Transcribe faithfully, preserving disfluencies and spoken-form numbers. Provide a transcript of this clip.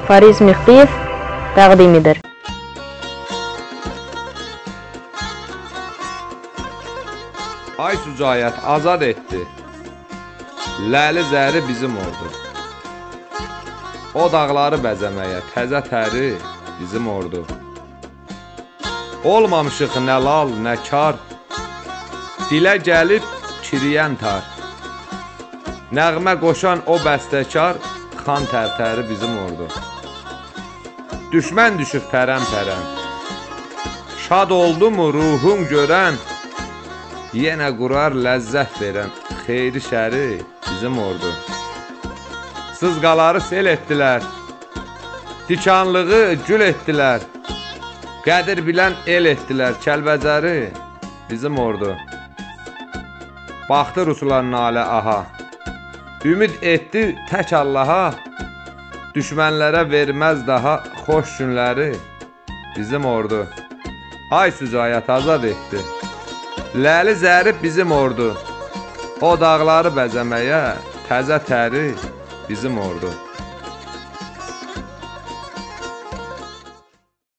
Fariz Mehdiyev təqdim edir. Ay Sücayət azad etdi, ləli zəri bizim ordu. O dağları bəzəməyə təzə təri bizim ordu. Olmamışıq nə lal, nə kar, dilə gəlib çiriyən tar. Nəğmə qoşan o bəstəkar, xan tərtəri bizim ordu. Düşmən düşüb pərəm-pərəm, şad oldu mu ruhum görən, yenə qurar ləzzət verən, xeyri şəri bizim ordu. Sızqaları sel etdilər, dikanlığı gül etdilər, qədir bilən el etdilər, Kəlbəcəri bizim ordu. Baxdı ruslar nalə aha, ümid etdi tək Allaha, düşmənlərə verməz daha xoş günləri bizim ordu. Ay Sücayət azad etdi, ləli zəri bizim ordu. O dağları bəzəməyə təzə təri bizim ordu.